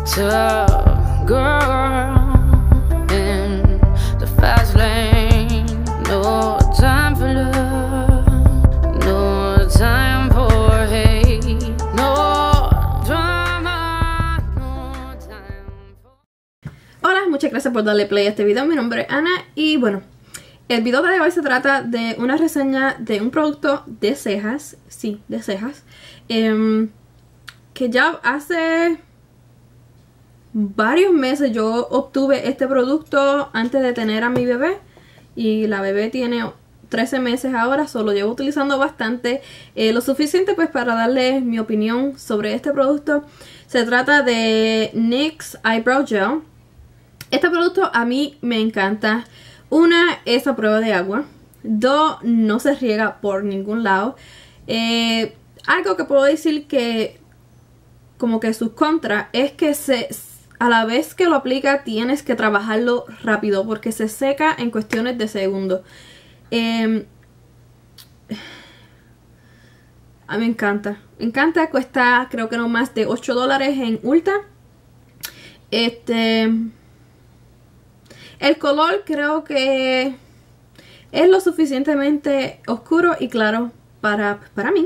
tough girl in the fast lane. No time for love, no time for hate, no drama, no time for... Hola, muchas gracias por darle play a este video. Mi nombre es Ana y bueno, el video de hoy se trata de una reseña de un producto de cejas, sí, de cejas, que ya hace varios meses yo obtuve este producto antes de tener a mi bebé y la bebé tiene 13 meses ahora, solo llevo utilizando bastante, lo suficiente pues para darles mi opinión sobre este producto. Se trata de NYX Eyebrow Gel. Este producto a mí me encanta. Una, es a prueba de agua. Dos, no se riega por ningún lado. Algo que puedo decir que como que sus contras es que a la vez que lo aplica tienes que trabajarlo rápido porque se seca en cuestiones de segundos. A mí me encanta. Me encanta, cuesta creo que no más de $8 en Ulta. El color creo que es lo suficientemente oscuro y claro para mí.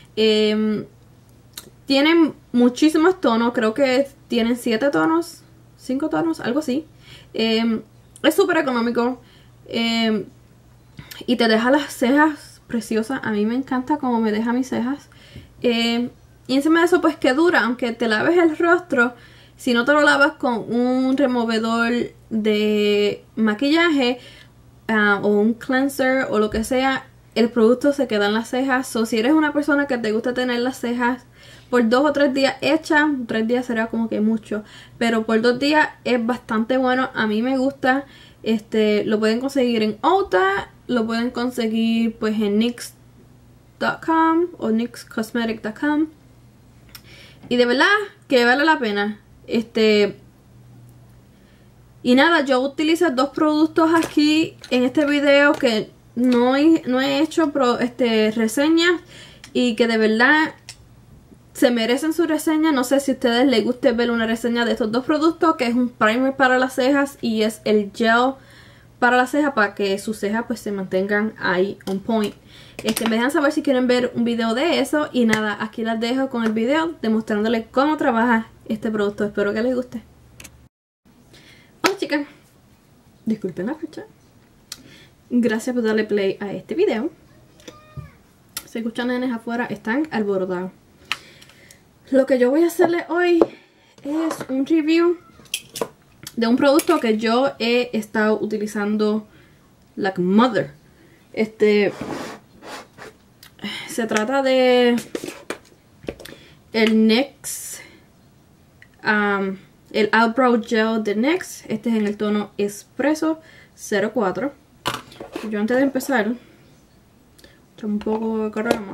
Tienen muchísimos tonos, creo que tienen 7 tonos, 5 tonos, algo así. Es súper económico y te deja las cejas preciosas. A mí me encanta cómo me deja mis cejas. Y encima de eso pues que dura, aunque te laves el rostro, si no te lo lavas con un removedor de maquillaje o un cleanser o lo que sea, el producto se queda en las cejas. O si eres una persona que te gusta tener las cejas por 2 o 3 días hechas, 3 días será como que mucho, pero por 2 días es bastante bueno. A mí me gusta. Lo pueden conseguir en Ulta, lo pueden conseguir pues en nyx.com o nyxcosmetic.com y de verdad que vale la pena. Y nada, yo utilizo 2 productos aquí en este video que no he hecho reseñas y que de verdad se merecen su reseña. No sé si a ustedes les guste ver una reseña de estos 2 productos, que es un primer para las cejas y es el gel para las cejas, para que sus cejas pues se mantengan ahí on point. Me dejan saber si quieren ver un video de eso. Y nada, aquí las dejo con el video demostrándoles cómo trabaja este producto. Espero que les guste. Hola chicas, disculpen la fecha. Gracias por darle play a este video. Se escuchan nenes afuera, están alborotados. Lo que yo voy a hacerle hoy es un review de un producto que yo he estado utilizando like mother. Se trata de el NYX, el Eyebrow Gel de NYX. Este es en el tono Espresso 04. Yo antes de empezar, echo un poco de crema.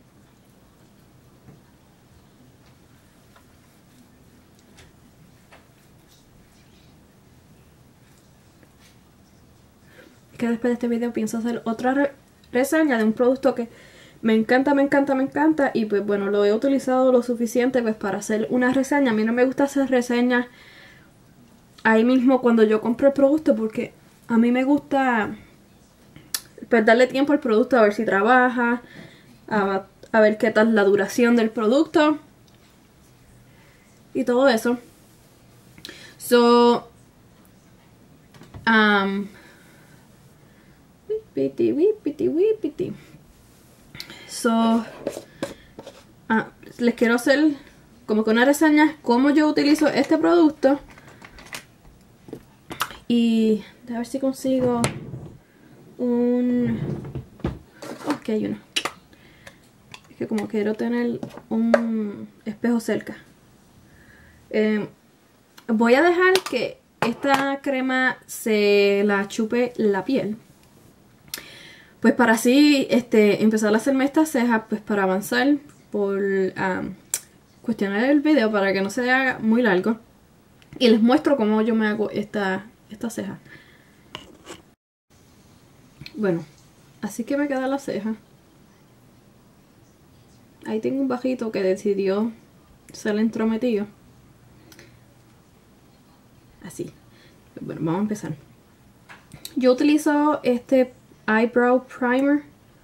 Que después de este video pienso hacer otra reseña de un producto que me encanta, me encanta, me encanta. Y pues bueno, lo he utilizado lo suficiente pues para hacer una reseña. A mí no me gusta hacer reseñas ahí mismo cuando yo compro el producto, porque a mí me gusta pues darle tiempo al producto, a ver si trabaja, a ver qué tal la duración del producto y todo eso. Les quiero hacer como que una reseña cómo yo utilizo este producto. Y a ver si consigo un... Ok, hay uno. Es que como quiero tener un espejo cerca. Voy a dejar que esta crema se la chupe la piel, pues para así empezar a hacerme estas cejas, pues para avanzar por cuestionar el video para que no se haga muy largo. Y les muestro cómo yo me hago esta ceja. Bueno, así que me queda la ceja. Ahí tengo un bajito que decidió ser entrometido. Así. Bueno, vamos a empezar. Yo utilizo este Eyebrow Primer.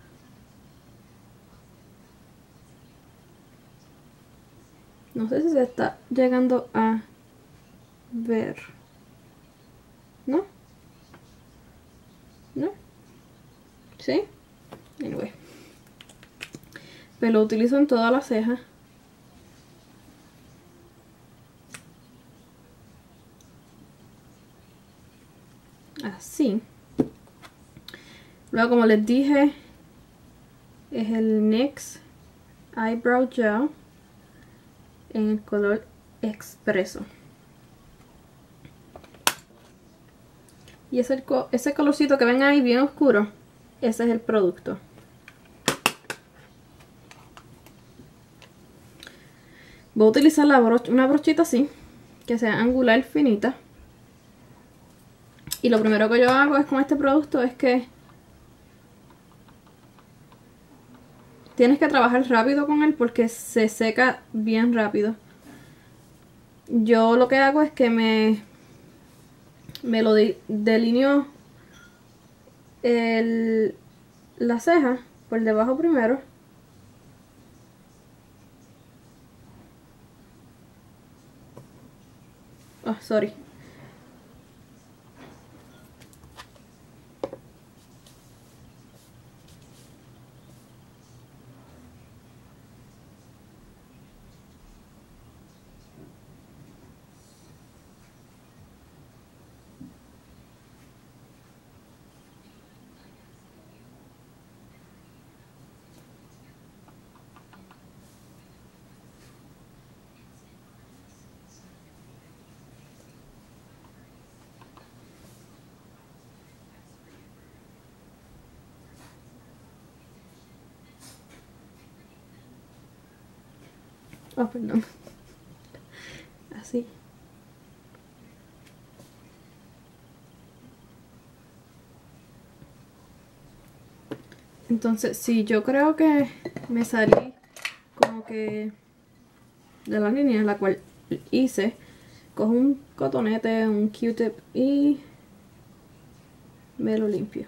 No sé si se está llegando a ver. ¿No? ¿No? ¿Sí? Anyway. Pero lo utilizo en todas las cejas. Así. Luego, como les dije, es el NYX Eyebrow Gel en el color Expreso. Y ese colorcito que ven ahí bien oscuro, ese es el producto. Voy a utilizar una brochita así, que sea angular finita. Y lo primero que yo hago es con este producto es que tienes que trabajar rápido con él porque se seca bien rápido. Yo lo que hago es que me lo delineo la ceja por debajo primero. Oh, sorry. Oh, perdón. Así. Entonces, sí, yo creo que me salí como que de la línea en la cual hice. Cojo un cotonete, un Q-tip y me lo limpio.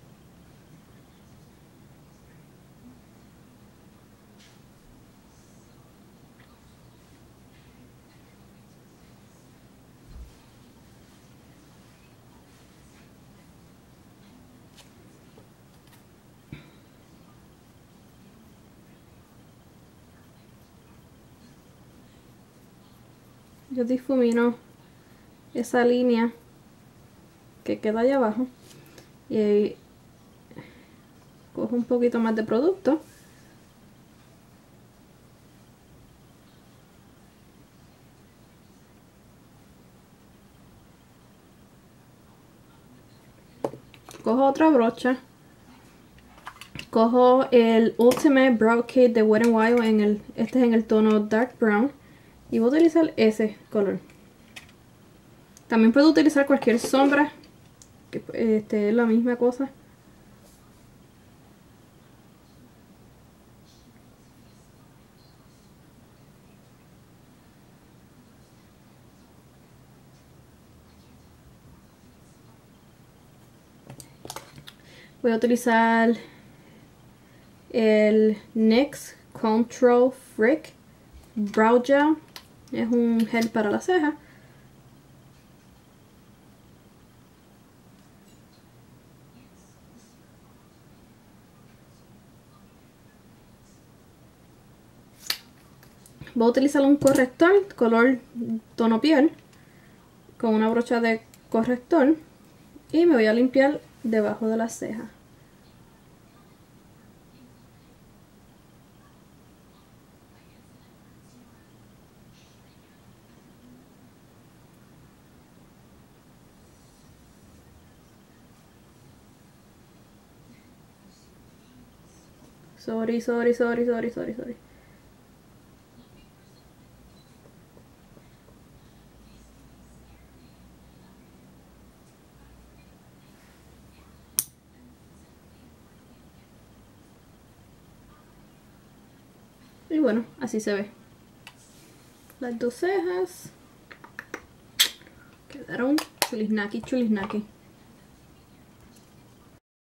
Yo difumino esa línea que queda allá abajo y ahí cojo un poquito más de producto. Cojo otra brocha. Cojo el Ultimate Brow Kit de Wet n Wild, este es en el tono Dark Brown. Y voy a utilizar ese color. También puedo utilizar cualquier sombra, que es la misma cosa. Voy a utilizar el NYX Control Freak Brow Gel. Es un gel para la ceja. Voy a utilizar un corrector color tono piel con una brocha de corrector y me voy a limpiar debajo de la ceja. Sorry. Y bueno, así se ve. Las dos cejas Quedaron chulisnaki, chulisnaki.